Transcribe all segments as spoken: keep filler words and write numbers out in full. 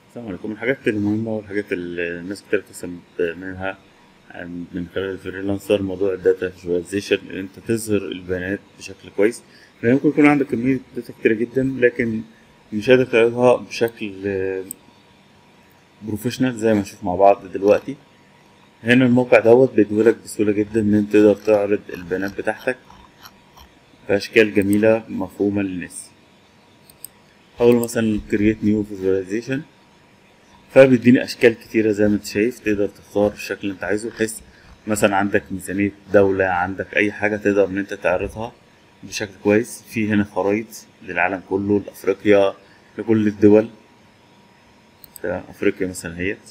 السلام عليكم. من الحاجات المهمة والحاجات اللي الناس كتير بتكسب منها من خلال الفريلانسر موضوع الداتا فيجواليزيشن، ان انت تظهر البيانات بشكل كويس. لان ممكن يكون عندك كمية داتا كتيرة جدا لكن مش قادر تعرضها بشكل بروفيشنال زي ما نشوف مع بعض دلوقتي. هنا الموقع دوت بيديهولك بسهولة جدا ان انت تقدر تعرض البيانات بتاعتك بأشكال جميلة مفهومة للناس. أول مثلا create new visualization، فبيديني اشكال كتيره زي ما انت شايف، تقدر تختار الشكل اللي انت عايزه بحيث مثلا عندك ميزانيه دوله، عندك اي حاجه تقدر ان انت تعرضها بشكل كويس. في هنا خرائط للعالم كله، لافريقيا، لكل الدول. تمام، افريقيا مثلا هيت،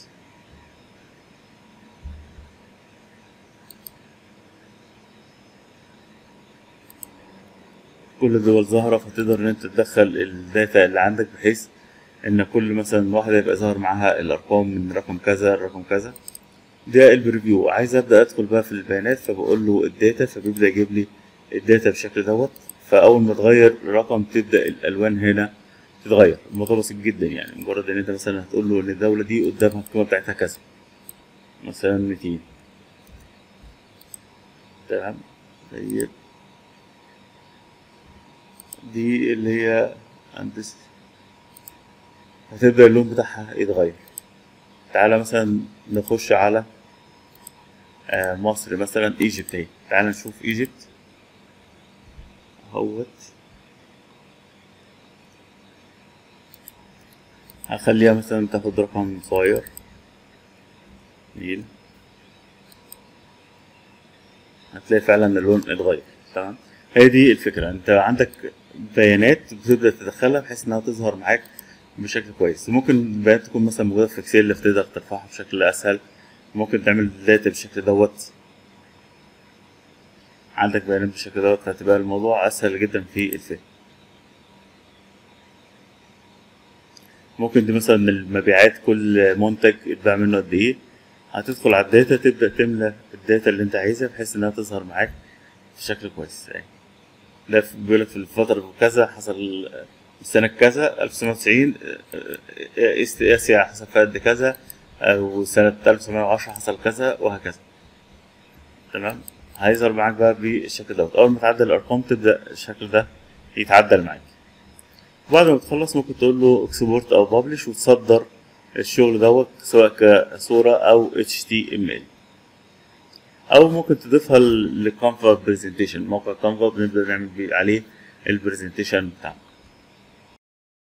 كل الدول ظاهره، فتقدر ان انت تدخل الداتا اللي عندك بحيث ان كل مثلا واحده يبقى ظاهر معاها الارقام من رقم كذا لرقم كذا. ده البريفيو. عايز ابدا ادخل بقى في البيانات، فبقول له الداتا، فبيبدا يجيب لي الداتا بالشكل دوت. فاول ما تغير الرقم تبدا الالوان هنا تتغير. الموضوع بسيط جدا، يعني مجرد ان انت مثلا هتقول له ان الدوله دي قدامها القيمه بتاعتها كذا، مثلا ميتين. تمام. طيب دي اللي هي هندسة، هتبدا اللون بتاعها يتغير. تعالى مثلا نخش على آه، مصر مثلا، ايجيبت اهي. تعالى نشوف ايجيبت اهوت. هخليها مثلا تاخد رقم صغير، نيل. هتلاقي فعلا اللون اتغير. تمام. هي دي الفكرة، انت عندك بيانات بتبدأ تدخلها بحيث انها تظهر معاك بشكل كويس. ممكن بيانات تكون مثلا موجودة في اكسل فتقدر ترفعها بشكل اسهل. ممكن تعمل داتا بالشكل دوت. عندك بيانات بالشكل دوت، هتبقى الموضوع اسهل جدا في الفهم. ممكن دي مثلا المبيعات، كل منتج اتباع منه قد ايه. هتدخل على الداتا، تبدأ تملى الداتا اللي انت عايزها بحيث انها تظهر معاك بشكل كويس. ده بيقول لك في الفترة كذا حصل، سنة كذا ألف وتسعمية وتسعين إيست آسيا حصل فيها قد كذا، وسنة ألف وتسعمية وعشرة حصل كذا، وهكذا. تمام. هيظهر معاك بقى بالشكل دوت. أول ما تعدل الأرقام تبدأ الشكل ده يتعدل معاك. بعد ما تخلص ممكن تقول له اكسبورت أو بابلش وتصدر الشغل دوت سواء كصورة أو اتش تي ام ال، او ممكن تضيفها لكانفا برزنتيشن. موقع كانفا بنبدأ نعمل بيه عليه البرزنتيشن بتاعنا.